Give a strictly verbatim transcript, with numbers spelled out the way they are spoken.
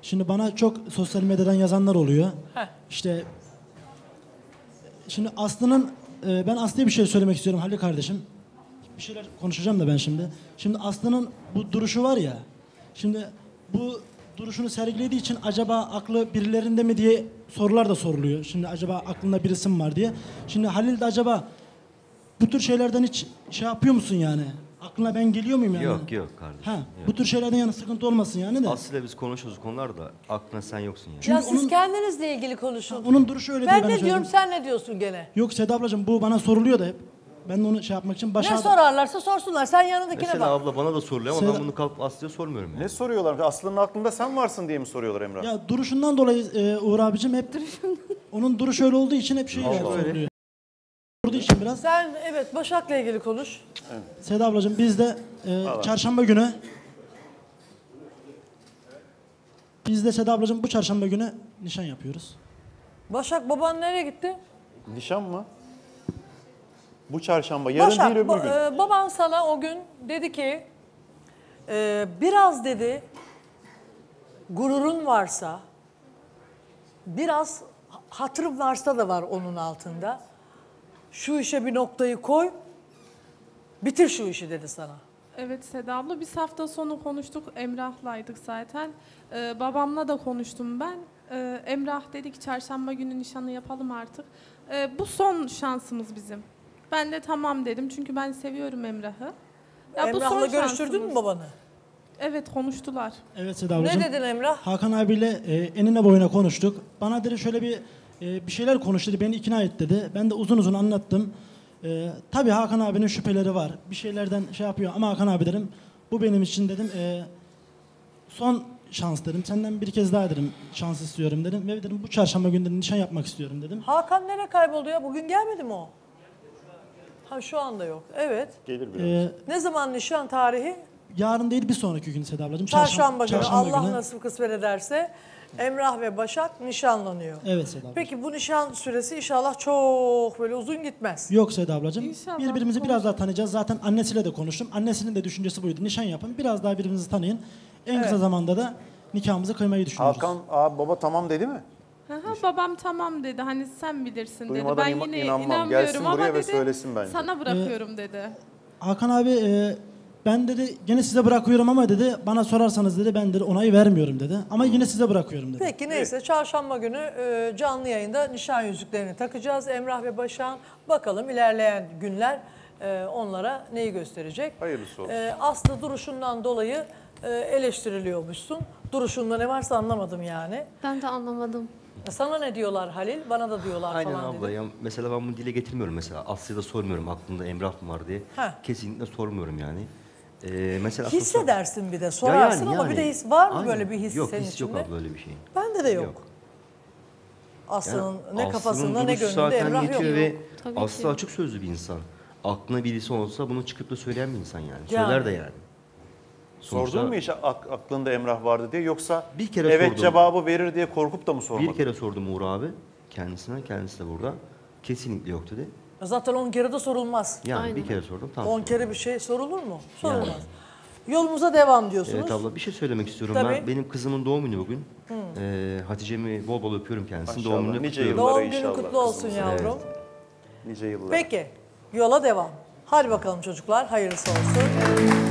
Şimdi bana çok sosyal medyadan yazanlar oluyor. Heh. İşte şimdi Aslı'nın e, ben Aslı'ya bir şey söylemek istiyorum Halil kardeşim. Bir şeyler konuşacağım da ben şimdi. Şimdi Aslı'nın bu duruşu var ya. Şimdi bu duruşunu sergilediği için acaba aklı birilerinde mi diye sorular da soruluyor. Şimdi acaba aklında birisi mi var diye. Şimdi Halil de acaba bu tür şeylerden hiç şey yapıyor musun yani? Aklına ben geliyor muyum yani? Yok yok kardeşim. Ha, yok. bu tür şeylerden yani sıkıntı olmasın yani de. Aslında biz konuşuyoruz konular da aklına sen yoksun yani. Ya Çünkü siz onun- kendinizle ilgili konuşun. Onun duruşu öyle Ben diye ne söyledim. diyorum sen ne diyorsun gene? Yok Seda ablacığım bu bana soruluyor da hep. Ben de onu şey yapmak için başa... Ne sorarlarsa sorsunlar. Sen yanındakine Mesela bak. abla bana da soruluyor ama Seda- ben bunu kalkıp Aslı'ya sormuyorum yani. Ne soruyorlar? Aslı'nın aklında sen varsın diye mi soruyorlar Emrah? Ya duruşundan dolayı e, Uğur abicim hep... onun duruşu öyle olduğu için hep şey Allah soruluyor. öyle. Olduğu için biraz. Sen evet Başak'la ilgili konuş. Seda ablacığım biz de e, çarşamba günü... Biz de Seda ablacığım bu çarşamba günü nişan yapıyoruz. Başak baban nereye gitti? Nişan mı? Bu çarşamba, yarın Başak değil öbür ba- gün. e, baban sana o gün dedi ki e, biraz dedi gururun varsa biraz hatırın varsa da var onun altında. Şu işe bir noktayı koy. Bitir şu işi dedi sana. Evet Seda abla, biz hafta sonu konuştuk. Emrah'laydık zaten. Ee, babamla da konuştum ben. Ee, Emrah dedi ki çarşamba günü nişanı yapalım artık. Ee, bu son şansımız bizim. Ben de tamam dedim çünkü ben seviyorum Emrah'ı. Ya bu son Emrah'la görüştürdün şansımız. mü babanı? Evet, konuştular. Evet Seda ablacığım. Ne dedin Emrah? Hakan abiyle e, enine boyuna konuştuk. Bana dedi şöyle bir e, bir şeyler konuş dedi, beni ikna et dedi. Ben de uzun uzun anlattım. E, tabii Hakan abinin şüpheleri var. Bir şeylerden şey yapıyor ama Hakan abi dedim bu benim için dedim e, son şans dedim. Senden bir kez daha dedim şans istiyorum dedim. Ve dedim bu çarşamba günü dedim, nişan yapmak istiyorum dedim. Hakan nereye kayboldu ya? Bugün gelmedi mi o? Ha şu anda yok. Evet. Gelir biraz. E, Ne zaman nişan tarihi? yarın değil bir sonraki gün Seda ablacığım. Çarşamba günü. çarşamba Allah günü. nasip kısmet ederse Emrah ve Başak nişanlanıyor. Evet Seda ablacığım. Peki bu nişan süresi inşallah çok böyle uzun gitmez. Yok Seda ablacığım. İnşallah. Birbirimizi biraz daha tanıyacağız. Zaten annesiyle de konuştum. Annesinin de düşüncesi buydu. Nişan yapın. Biraz daha birbirinizi tanıyın. En kısa zamanda da nikahımızı kıymayı düşünüyoruz. Hakan abi baba tamam dedi mi? Hı hı, babam tamam dedi. Hani sen bilirsin dedi. Duymadan Ben ima- yine inanmam. inanmıyorum Gelsin ama buraya ve dedi, söylesin bence. sana bırakıyorum dedi. Hakan abi e, ben dedi gene size bırakıyorum ama dedi bana sorarsanız dedi ben dedi onayı vermiyorum dedi. Ama yine size bırakıyorum dedi. Peki neyse çarşamba günü e, canlı yayında nişan yüzüklerini takacağız. Emrah ve Başak'ın bakalım ilerleyen günler e, onlara neyi gösterecek? Hayırlısı olsun. E, Aslı duruşundan dolayı e, eleştiriliyormuşsun. Duruşunda ne varsa anlamadım yani. Ben de anlamadım. Sana ne diyorlar Halil? Bana da diyorlar Aynen falan abla dedi. ya, mesela ben bunu dile getirmiyorum mesela. Aslı'ya da sormuyorum aklında Emrah mı var diye. Heh. Kesinlikle sormuyorum yani. Ee, mesela Hissedersin bir de Ya sorarsın yani, ama bir yani. de his var mı Aynen. böyle bir his yok, senin his içinde? Yok abla öyle bir şey. Bende de yok. Yok. Aslı'nın Yani ne Aslı'nın kafasında ne duruşu gönlünde zaten Emrah yok. yetiyor ve Tabii Aslı ki. açık sözlü bir insan. Aklına birisi olsa bunu çıkıp da söyleyen bir insan yani. Yani. Söyler de yani. Sonuçta Sordun mu hiç ak- aklında Emrah vardı diye yoksa Bir kere evet sordum. cevabı verir diye korkup da mı sormadın? bir kere sordum Uğur abi kendisine. Kendisi de burada. Kesinlikle yok dedi. Zaten on kere de sorulmaz. Yani Aynen. bir kere sordum. Tamam. On kere bir şey sorulur mu? Sorulmaz. Yolumuza devam diyorsunuz. Evet abla bir şey söylemek istiyorum Tabii. ben. Benim kızımın doğum günü bugün. Ee, Hatice'mi bol bol öpüyorum kendisini. Maşallah, Doğum gününü nice kutluyorum. yıllar. Doğum günün İnşallah kutlu olsun kızımız. yavrum. Nice yıllar. Peki yola devam. Hadi bakalım çocuklar hayırlısı olsun.